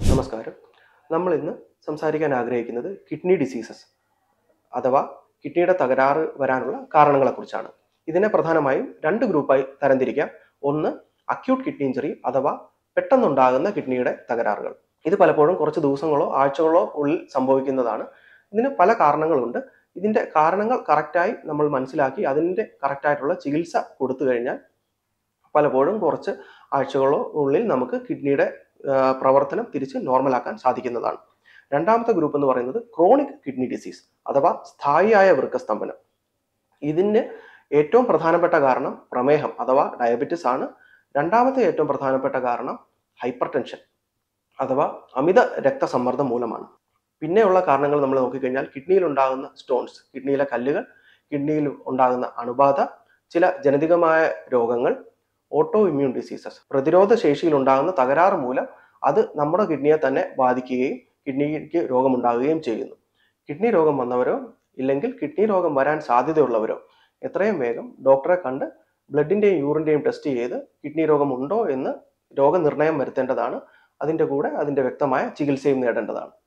നമസ്കാരം. നമ്മൾ ഇന്ന് സംസാരിക്കാൻ ആഗ്രഹിക്കുന്നത് കിഡ്നി ഡിസീസസ് അഥവാ കിഡ്നിയുടെ തകരാറ് വരാനുള്ള കാരണങ്ങളെക്കുറിച്ചാണ്. ഇതിനെ പ്രധാനമായും രണ്ട് ഗ്രൂപ്പായി തരംതിരിക്കാം. ഒന്ന് അക്യൂട്ട് കിഡ്നി ഇഞ്ചറി അഥവാ പെട്ടെന്നുണ്ടാകുന്ന കിഡ്നിയുടെ തകരാറുകൾ. ഇത് പലപ്പോഴും കുറച്ച് ദിവസങ്ങളോ ആഴ്ചകളോ ഉള്ളിൽ സംഭവിക്കുന്നതാണ്. ഇതിന് പല കാരണങ്ങളുണ്ട്. ഇതിൻ്റെ കാരണങ്ങൾ കറക്റ്റായി നമ്മൾ മനസ്സിലാക്കി അതിൻ്റെ കറക്റ്റായിട്ടുള്ള ചികിത്സ കൊടുത്തു കഴിഞ്ഞാൽ പലപ്പോഴും കുറച്ച് ആഴ്ചകളോ ഉള്ളിൽ നമുക്ക് കിഡ്നിയുടെ പ്രവർത്തനം തിരിച്ച് നോർമലാക്കാൻ സാധിക്കുന്നതാണ്. രണ്ടാമത്തെ ഗ്രൂപ്പ് എന്ന് പറയുന്നത് ക്രോണിക് കിഡ്നി ഡിസീസ് അഥവാ സ്ഥായിയായ വൃക്കസ്തംഭനം. ഇതിന് ഏറ്റവും പ്രധാനപ്പെട്ട കാരണം പ്രമേഹം അഥവാ ഡയബറ്റിസ് ആണ്. രണ്ടാമത്തെ ഏറ്റവും പ്രധാനപ്പെട്ട കാരണം ഹൈപ്പർ ടെൻഷൻ അഥവാ അമിത രക്തസമ്മർദ്ദം മൂലമാണ്. പിന്നെയുള്ള കാരണങ്ങൾ നമ്മൾ നോക്കിക്കഴിഞ്ഞാൽ കിഡ്നിയിൽ ഉണ്ടാകുന്ന സ്റ്റോൺസ്, കിഡ്നിയിലെ കല്ലുകൾ, കിഡ്നിയിൽ ഉണ്ടാകുന്ന അണുബാധ, ചില ജനിതകമായ രോഗങ്ങൾ, ഓട്ടോ ഇമ്മ്യൂൺ ഡിസീസസ്, പ്രതിരോധ ശേഷിയിൽ ഉണ്ടാകുന്ന തകരാറ് മൂലം അത് നമ്മുടെ കിഡ്നിയെ തന്നെ ബാധിക്കുകയും കിഡ്നിക്ക് രോഗമുണ്ടാകുകയും ചെയ്യുന്നു. കിഡ്നി രോഗം വന്നവരോ ഇല്ലെങ്കിൽ കിഡ്നി രോഗം വരാൻ സാധ്യതയുള്ളവരോ എത്രയും വേഗം ഡോക്ടറെ കണ്ട് ബ്ലഡിൻ്റെയും യൂറിൻ്റെയും ടെസ്റ്റ് ചെയ്ത് കിഡ്നി രോഗമുണ്ടോ എന്ന് രോഗനിർണയം വരുത്തേണ്ടതാണ്. അതിൻ്റെ കൂടെ അതിൻ്റെ വ്യക്തമായ ചികിത്സയും നേടേണ്ടതാണ്.